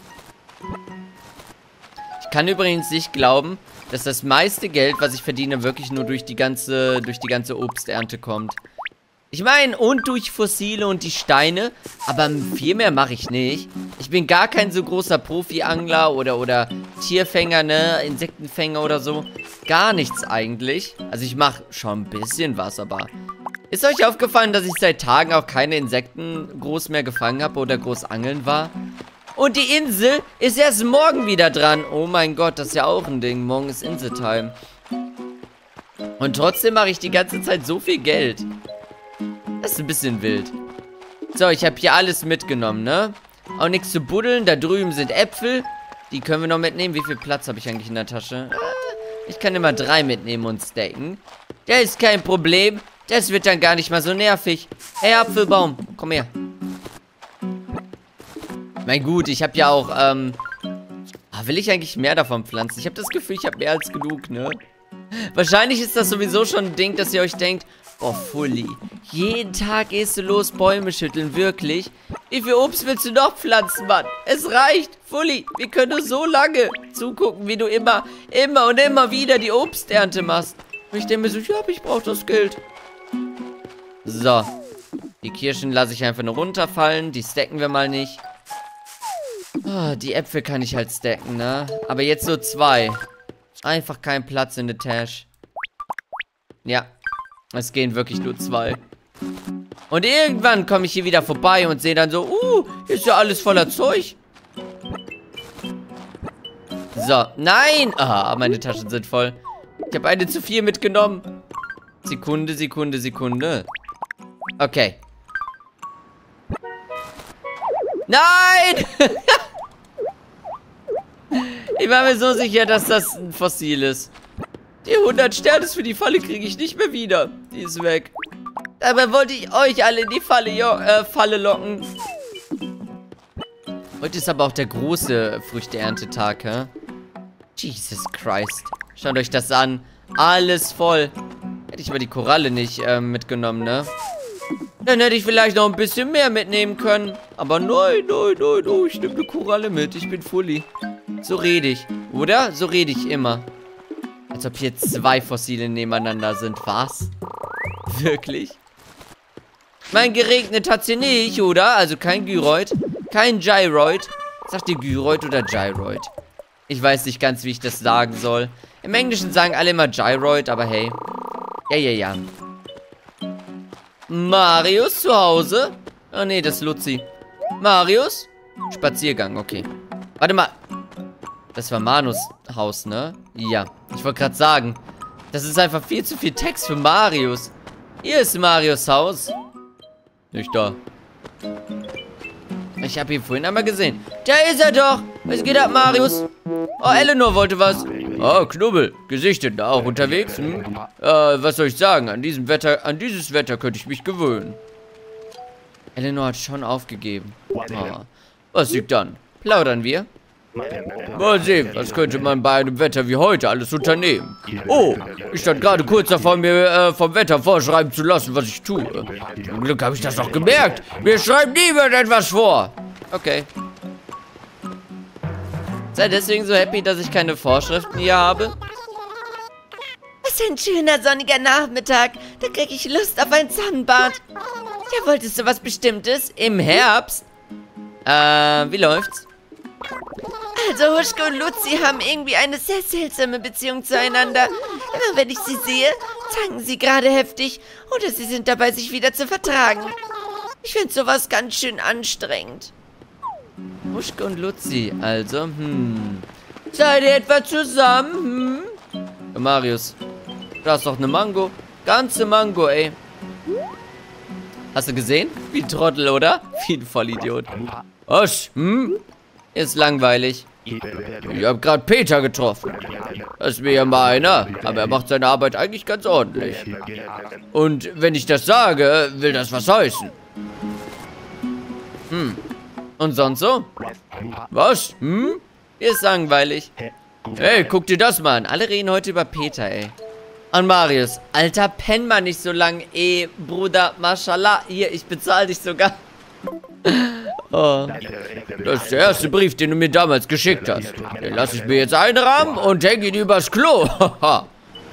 [SPEAKER 1] Ich kann übrigens nicht glauben, dass das meiste Geld, was ich verdiene, wirklich nur durch die ganze, durch die ganze Obsternte kommt. Ich meine, und durch Fossile und die Steine, aber viel mehr mache ich nicht. Ich bin gar kein so großer Profi-Angler oder, oder Tierfänger, ne, Insektenfänger oder so. Gar nichts eigentlich. Also ich mache schon ein bisschen was, aber... Ist euch aufgefallen, dass ich seit Tagen auch keine Insekten groß mehr gefangen habe oder groß angeln war? Und die Insel ist erst morgen wieder dran. Oh mein Gott, das ist ja auch ein Ding. Morgen ist Inseltime. Und trotzdem mache ich die ganze Zeit so viel Geld. Das ist ein bisschen wild. So, ich habe hier alles mitgenommen, ne? Auch nichts zu buddeln. Da drüben sind Äpfel. Die können wir noch mitnehmen. Wie viel Platz habe ich eigentlich in der Tasche? Ich kann immer drei mitnehmen und stacken. Das ist kein Problem. Das wird dann gar nicht mal so nervig. Hey, Apfelbaum, komm her. Mein gut, ich habe ja auch, ähm... Ah, will ich eigentlich mehr davon pflanzen? Ich habe das Gefühl, ich habe mehr als genug, ne? Wahrscheinlich ist das sowieso schon ein Ding, dass ihr euch denkt, oh, Fully, jeden Tag gehst du los, Bäume schütteln, wirklich? Wie viel Obst willst du noch pflanzen, Mann? Es reicht, Fully, wir können so lange zugucken, wie du immer, immer und immer wieder die Obsternte machst. Und ich denke mir so, ja, aber ich brauche das Geld. So, die Kirschen lasse ich einfach nur runterfallen, die stacken wir mal nicht. Oh, die Äpfel kann ich halt stacken, ne? Aber jetzt so zwei. Einfach kein Platz in der Tasche. Ja, es gehen wirklich nur zwei. Und irgendwann komme ich hier wieder vorbei und sehe dann so, uh, hier ist ja alles voller Zeug. So, nein! Ah, meine Taschen sind voll. Ich habe eine zu viel mitgenommen. Sekunde, Sekunde, Sekunde. Okay. Nein! Ich war mir so sicher, dass das ein Fossil ist. Die hundert Sterne für die Falle kriege ich nicht mehr wieder. Die ist weg. Dabei wollte ich euch alle in die Falle, jo äh, Falle locken. Heute ist aber auch der große Früchteerntetag, hä? Jesus Christ. Schaut euch das an. Alles voll. Hätte ich aber die Koralle nicht äh, mitgenommen, ne? Dann hätte ich vielleicht noch ein bisschen mehr mitnehmen können. Aber nein, nein, nein, oh, ich nehme eine Koralle mit. Ich bin Fully. So rede ich, oder? So rede ich immer. Als ob hier zwei Fossile nebeneinander sind. Was? Wirklich? Mein geregnet hat's hier nicht, oder? Also kein Gyroid, kein Gyroid. Sagt ihr Gyroid oder Gyroid? Ich weiß nicht ganz, wie ich das sagen soll. Im Englischen sagen alle immer Gyroid, aber hey. Ja, ja, ja. Marius zu Hause? Oh nee, das ist Luzi. Marius? Spaziergang, okay. Warte mal. Das war Manus Haus, ne? Ja, ich wollte gerade sagen, das ist einfach viel zu viel Text für Marius. Hier ist Marius Haus. Nicht da. Ich habe ihn vorhin einmal gesehen. Da ist er doch. Was geht ab, Marius? Oh, Eleanor wollte was. Oh, Knubbel. Gesichtet, auch unterwegs? Hm? Äh, was soll ich sagen? An diesem Wetter, an dieses Wetter könnte ich mich gewöhnen. Eleanor hat schon aufgegeben. Oh. Was liegt dann? Plaudern wir? Mal sehen, was könnte man bei einem Wetter wie heute alles unternehmen? Oh, ich stand gerade kurz davor, mir äh, vom Wetter vorschreiben zu lassen, was ich tue. Zum Glück habe ich das noch gemerkt. Mir schreibt niemand etwas vor. Okay. Sei deswegen so happy, dass ich keine Vorschriften hier habe?
[SPEAKER 2] Was ein schöner sonniger Nachmittag. Da kriege ich Lust auf ein Sonnenbad. Ja, wolltest du was Bestimmtes?
[SPEAKER 1] Im Herbst? Äh, wie läuft's?
[SPEAKER 2] Also Huschke und Luzi haben irgendwie eine sehr seltsame Beziehung zueinander. Immer wenn ich sie sehe, zanken sie gerade heftig oder sie sind dabei, sich wieder zu vertragen. Ich finde sowas ganz schön anstrengend.
[SPEAKER 1] Huschke und Luzi, also, hm. Seid ihr etwa zusammen, hm? Ja, Marius, du hast doch eine Mango. Ganze Mango, ey. Hast du gesehen? Wie ein Trottel, oder? Wie ein Vollidiot. Osch, hm? Ist langweilig. Ich hab gerade Peter getroffen. Das ist mir ja mal einer, aber er macht seine Arbeit eigentlich ganz ordentlich. Und wenn ich das sage, will das was heißen. Hm. Und sonst so? Was? Hm? Ist langweilig. Hey, guck dir das mal an. Alle reden heute über Peter, ey. Und Marius, Alter, penn mal nicht so lang, ey, Bruder, Mashallah. Hier, ich bezahle dich sogar. Oh. Das ist der erste Brief, den du mir damals geschickt hast. Den lasse ich mir jetzt einrahmen und hänge ihn übers Klo. Ach,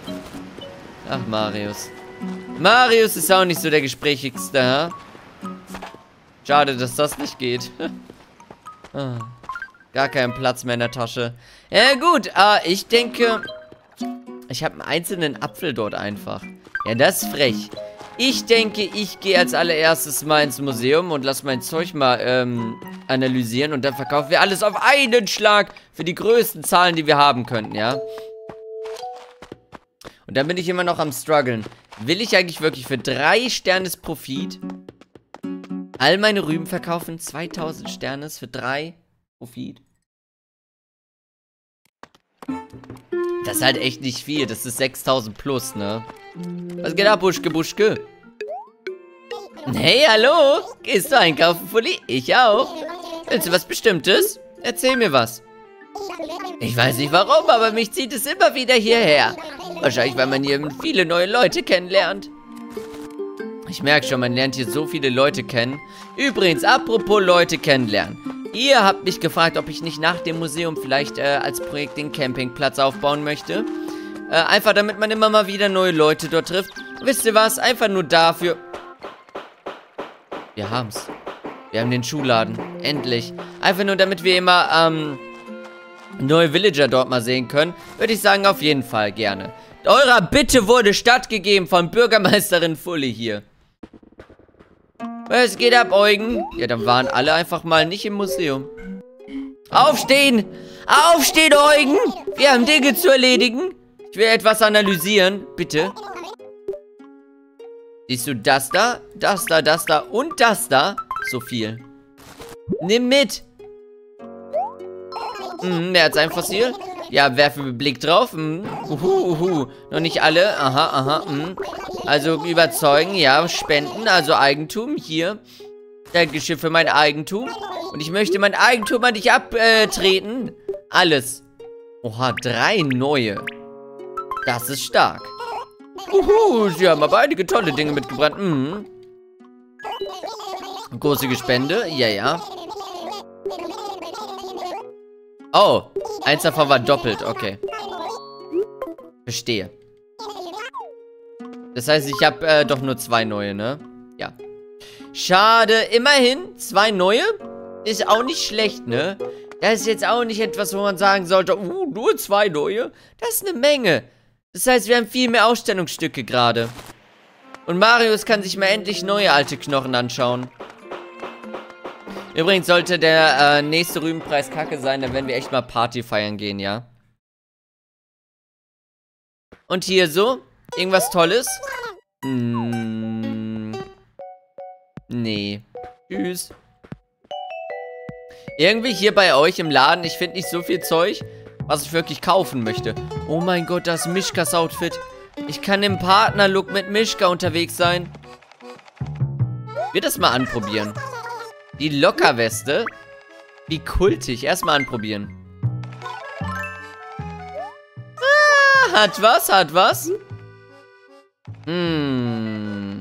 [SPEAKER 1] Marius. Marius ist auch nicht so der gesprächigste, hä? Schade, dass das nicht geht. Oh. Gar keinen Platz mehr in der Tasche. Ja gut, äh, ich denke, ich habe einen einzelnen Apfel dort einfach. Ja, das ist frech. Ich denke, ich gehe als allererstes mal ins Museum und lasse mein Zeug mal ähm, analysieren. Und dann verkaufen wir alles auf einen Schlag für die größten Zahlen, die wir haben könnten, ja? Und dann bin ich immer noch am struggeln. Will ich eigentlich wirklich für drei Sternes Profit all meine Rüben verkaufen? zweitausend Sternes für drei Profit? Das ist halt echt nicht viel. Das ist sechstausend plus, ne? Was geht ab, Buschke, Buschke? Hey, hallo? Gehst du einkaufen, Fully? Ich auch. Willst du was Bestimmtes? Erzähl mir was. Ich weiß nicht warum, aber mich zieht es immer wieder hierher. Wahrscheinlich, weil man hier viele neue Leute kennenlernt. Ich merke schon, man lernt hier so viele Leute kennen. Übrigens, apropos Leute kennenlernen. Ihr habt mich gefragt, ob ich nicht nach dem Museum vielleicht äh, als Projekt den Campingplatz aufbauen möchte. Äh, einfach damit man immer mal wieder neue Leute dort trifft. Wisst ihr was? Einfach nur dafür. Wir haben's. Wir haben den Schuhladen. Endlich. Einfach nur, damit wir immer, ähm, neue Villager dort mal sehen können. Würde ich sagen, auf jeden Fall gerne. Eurer Bitte wurde stattgegeben von Bürgermeisterin Fully hier. Was geht ab, Eugen? Ja, dann waren alle einfach mal nicht im Museum. Aufstehen! Aufstehen, Eugen! Wir haben Dinge zu erledigen. Ich will etwas analysieren. Bitte. Siehst du das da? Das da, das da und das da? So viel. Nimm mit. Hm, wer hat sein Fossil? Ja, werfen wir Blick drauf. Hm. Uhu, uhu. Noch nicht alle. Aha, aha. Hm. Also überzeugen, ja. Spenden, also Eigentum. Hier. Dankeschön für mein Eigentum. Und ich möchte mein Eigentum an dich abtreten. Alles. Oha, drei neue. Das ist stark. Uhu, sie haben aber einige tolle Dinge mitgebracht. Mhm. Große Spende. Ja, ja. Oh, eins davon war doppelt. Okay. Verstehe. Das heißt, ich habe äh, doch nur zwei neue, ne? Ja. Schade. Immerhin, zwei neue. Ist auch nicht schlecht, ne? Das ist jetzt auch nicht etwas, wo man sagen sollte, uh, nur zwei neue. Das ist eine Menge. Das heißt, wir haben viel mehr Ausstellungsstücke gerade. Und Marius kann sich mal endlich neue alte Knochen anschauen. Übrigens sollte der äh, nächste Rübenpreis Kacke sein, dann werden wir echt mal Party feiern gehen, ja? Und hier so? Irgendwas Tolles? Hm, nee. Tschüss. Irgendwie hier bei euch im Laden, ich finde nicht so viel Zeug, was ich wirklich kaufen möchte. Oh mein Gott, das ist Mischkas Outfit. Ich kann im Partnerlook mit Mischka unterwegs sein. Ich will das mal anprobieren. Die Lockerweste. Wie kultig. Erstmal anprobieren. Ah, hat was, hat was. Hm.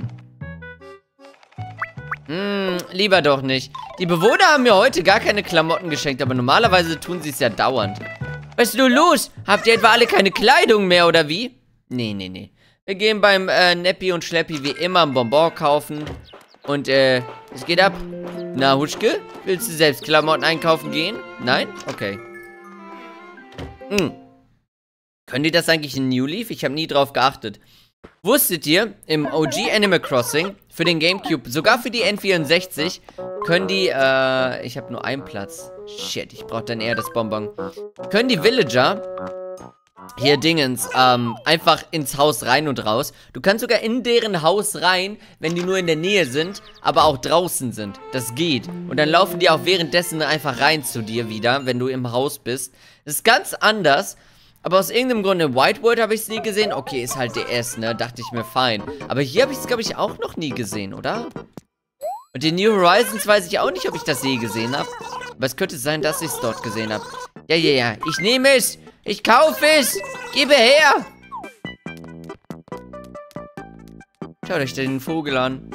[SPEAKER 1] Hm, lieber doch nicht. Die Bewohner haben mir heute gar keine Klamotten geschenkt, aber normalerweise tun sie es ja dauernd. Was ist nur los? Habt ihr etwa alle keine Kleidung mehr, oder wie? Nee, nee, nee. Wir gehen beim äh, Neppi und Schleppi wie immer ein Bonbon kaufen. Und, äh, es geht ab. Na, Huschke? Willst du selbst Klamotten einkaufen gehen? Nein? Okay. Hm. Können die das eigentlich in New Leaf? Ich habe nie drauf geachtet. Wusstet ihr, im O G Animal Crossing, für den Gamecube, sogar für die N vierundsechzig, können die, äh, ich habe nur einen Platz. Shit, ich brauche dann eher das Bonbon. Können die Villager, hier Dingens, ähm, einfach ins Haus rein und raus. Du kannst sogar in deren Haus rein, wenn die nur in der Nähe sind, aber auch draußen sind. Das geht. Und dann laufen die auch währenddessen einfach rein zu dir wieder, wenn du im Haus bist. Das ist ganz anders. Aber aus irgendeinem Grund in White World habe ich es nie gesehen. Okay, ist halt D S, ne? Dachte ich mir, fein. Aber hier habe ich es, glaube ich, auch noch nie gesehen, oder? Und in New Horizons weiß ich auch nicht, ob ich das je gesehen habe. Aber es könnte sein, dass ich es dort gesehen habe. Ja, ja, ja. Ich nehme es. Ich kaufe es. Gebe her. Schaut euch den Vogel an.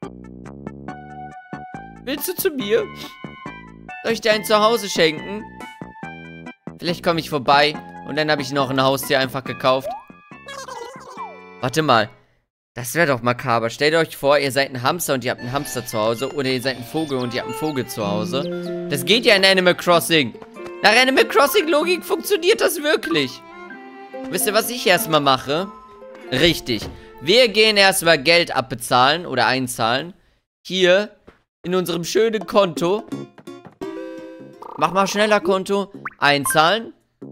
[SPEAKER 1] Willst du zu mir? Soll ich dir ein Zuhause schenken? Vielleicht komme ich vorbei. Und dann habe ich noch ein Haustier einfach gekauft. Warte mal. Das wäre doch makaber. Stellt euch vor, ihr seid ein Hamster und ihr habt einen Hamster zu Hause. Oder ihr seid ein Vogel und ihr habt einen Vogel zu Hause. Das geht ja in Animal Crossing. Nach Animal Crossing Logik funktioniert das wirklich. Wisst ihr, was ich erstmal mache? Richtig. Wir gehen erstmal Geld abbezahlen oder einzahlen. Hier in unserem schönen Konto. Mach mal schneller Konto. Einzahlen.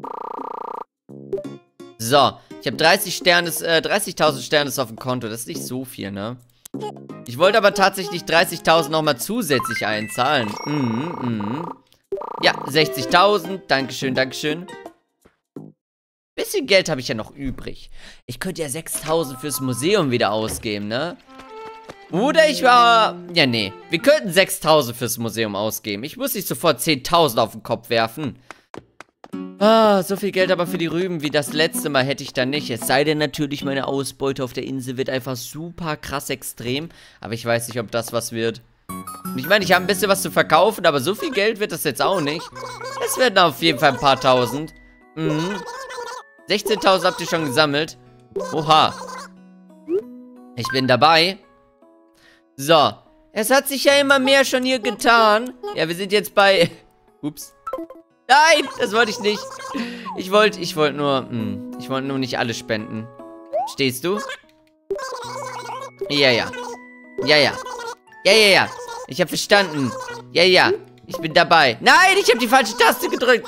[SPEAKER 1] So, ich habe dreißig Sterne, äh, dreißigtausend Sterne auf dem Konto. Das ist nicht so viel, ne? Ich wollte aber tatsächlich dreißigtausend nochmal zusätzlich einzahlen. Mhm, mhm. Ja, sechzigtausend. Dankeschön, Dankeschön. Bisschen Geld habe ich ja noch übrig. Ich könnte ja sechstausend fürs Museum wieder ausgeben, ne? Oder ich war... Ja, nee. Wir könnten sechstausend fürs Museum ausgeben. Ich muss nicht sofort zehntausend auf den Kopf werfen. Ah, so viel Geld aber für die Rüben wie das letzte Mal hätte ich dann nicht. Es sei denn natürlich, meine Ausbeute auf der Insel wird einfach super krass extrem. Aber ich weiß nicht, ob das was wird. Und ich meine, ich habe ein bisschen was zu verkaufen, aber so viel Geld wird das jetzt auch nicht. Es werden auf jeden Fall ein paar Tausend. Mhm. sechzehntausend habt ihr schon gesammelt. Oha. Ich bin dabei. So. Es hat sich ja immer mehr schon hier getan. Ja, wir sind jetzt bei... Ups. Nein, das wollte ich nicht. Ich wollte, ich wollte nur... Mh, ich wollte nur nicht alles spenden. Stehst du? Ja, ja. Ja, ja. Ja, ja, ja. Ich habe verstanden. Ja, ja. Ich bin dabei. Nein, ich habe die falsche Taste gedrückt.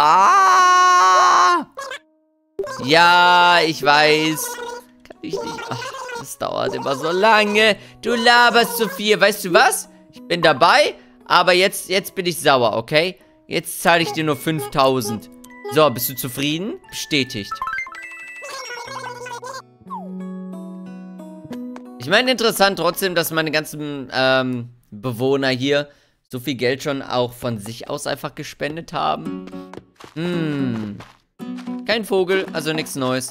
[SPEAKER 1] Ah! Ja, ich weiß. Kann ich nicht. Ach, das dauert immer so lange. Du laberst zu viel. Weißt du was? Ich bin dabei, aber jetzt, jetzt bin ich sauer, okay? Jetzt zahle ich dir nur fünftausend. So, bist du zufrieden? Bestätigt. Ich meine, interessant trotzdem, dass meine ganzen ähm, Bewohner hier so viel Geld schon auch von sich aus einfach gespendet haben. Hm. Kein Vogel, also nichts Neues.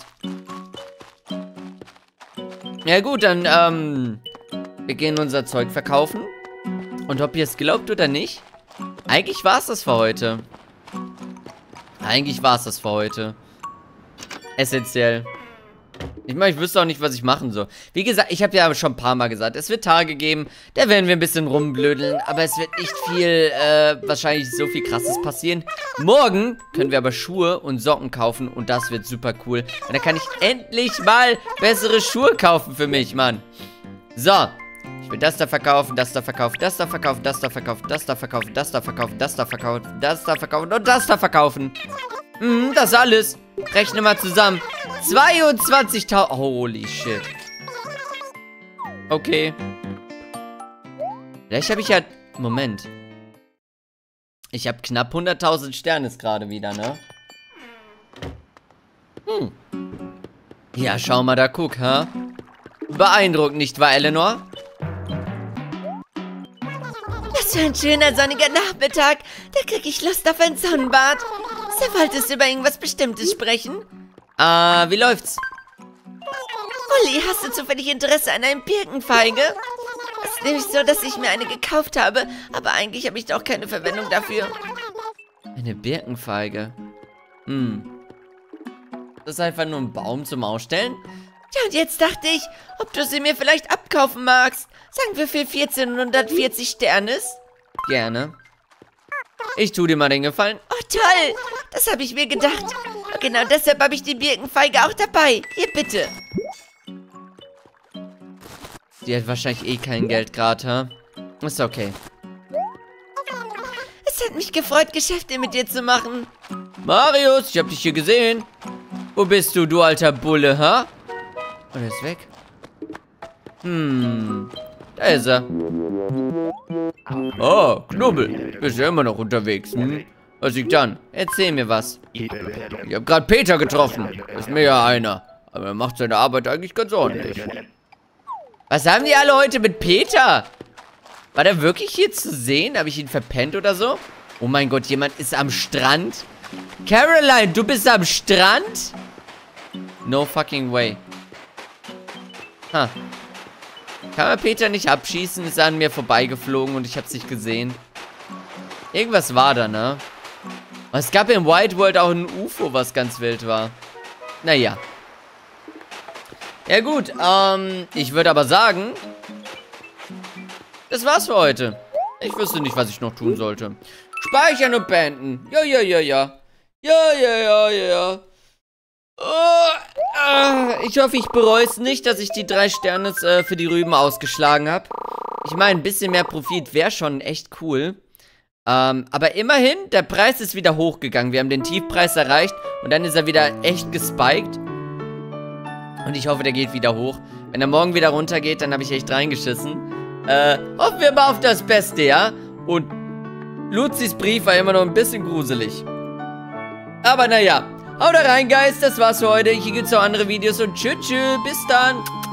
[SPEAKER 1] Ja gut, dann, ähm, wir gehen unser Zeug verkaufen. Und ob ihr es glaubt oder nicht, eigentlich war es das für heute. Eigentlich war es das für heute. Essentiell. Ich meine, ich wüsste auch nicht, was ich machen soll. Wie gesagt, ich habe ja schon ein paar Mal gesagt, es wird Tage geben, da werden wir ein bisschen rumblödeln, aber es wird nicht viel, äh, wahrscheinlich so viel Krasses passieren. Morgen können wir aber Schuhe und Socken kaufen und das wird super cool. Und dann kann ich endlich mal bessere Schuhe kaufen für mich, Mann. So, ich will das da verkaufen, das da verkaufen, das da verkaufen, das da verkaufen, das da verkaufen, das da verkaufen, das da verkaufen, das da verkaufen und das da verkaufen. Mhm, das alles. Rechne mal zusammen. zweiundzwanzigtausend. Holy shit. Okay. Vielleicht habe ich ja... Moment. Ich habe knapp hunderttausend Sterne gerade wieder, ne? Hm. Ja, schau mal da, guck, ha? Beeindruckend, nicht wahr, Eleanor?
[SPEAKER 2] Was für ein schöner sonniger Nachmittag. Da kriege ich Lust auf ein Sonnenbad. Sir, wolltest du über irgendwas Bestimmtes sprechen?
[SPEAKER 1] Ah, uh, wie läuft's?
[SPEAKER 2] Uli, hast du zufällig Interesse an einem Birkenfeige? Es ist nämlich so, dass ich mir eine gekauft habe, aber eigentlich habe ich doch keine Verwendung dafür.
[SPEAKER 1] Eine Birkenfeige? Hm. Das ist einfach nur ein Baum zum Ausstellen?
[SPEAKER 2] Ja, und jetzt dachte ich, ob du sie mir vielleicht abkaufen magst. Sagen wir für vierzehnhundertvierzig Sternes?
[SPEAKER 1] Gerne. Ich tu dir mal den Gefallen.
[SPEAKER 2] Oh, toll. Das habe ich mir gedacht. Genau deshalb habe ich die Birkenfeige auch dabei. Hier, bitte.
[SPEAKER 1] Die hat wahrscheinlich eh kein Geld gerade, ha? Ist okay.
[SPEAKER 2] Es hat mich gefreut, Geschäfte mit dir zu machen.
[SPEAKER 1] Marius, ich habe dich hier gesehen. Wo bist du, du alter Bulle, ha? Und er ist weg. Hm. Da ist er. Oh, Knubbel. Bist ja immer noch unterwegs, hm? Was liegt an? Erzähl mir was. Ich habe gerade Peter getroffen. Ist mir ja einer. Aber er macht seine Arbeit eigentlich ganz ordentlich. Was haben die alle heute mit Peter? War der wirklich hier zu sehen? Habe ich ihn verpennt oder so? Oh mein Gott, jemand ist am Strand. Caroline, du bist am Strand? No fucking way. Ha. Kann man Peter nicht abschießen? Ist an mir vorbeigeflogen und ich hab's nicht gesehen. Irgendwas war da, ne? Es gab im White World auch ein U F O, was ganz wild war. Naja. Ja gut, ähm, ich würde aber sagen, das war's für heute. Ich wüsste nicht, was ich noch tun sollte. Speichern und beenden. Ja, ja, ja, ja. Ja, ja, ja, ja. Oh, ich hoffe, ich bereue es nicht, dass ich die drei Sterne äh, für die Rüben ausgeschlagen habe. Ich meine, ein bisschen mehr Profit wäre schon echt cool. Ähm, aber immerhin, der Preis ist wieder hochgegangen. Wir haben den Tiefpreis erreicht und dann ist er wieder echt gespiked. Und ich hoffe, der geht wieder hoch. Wenn er morgen wieder runtergeht, dann habe ich echt reingeschissen. Äh, hoffen wir mal auf das Beste, ja? Und Luzis Brief war immer noch ein bisschen gruselig. Aber naja, haut rein, Guys. Das war's für heute. Hier gibt's noch andere Videos und tschüss, tschüss. Bis dann.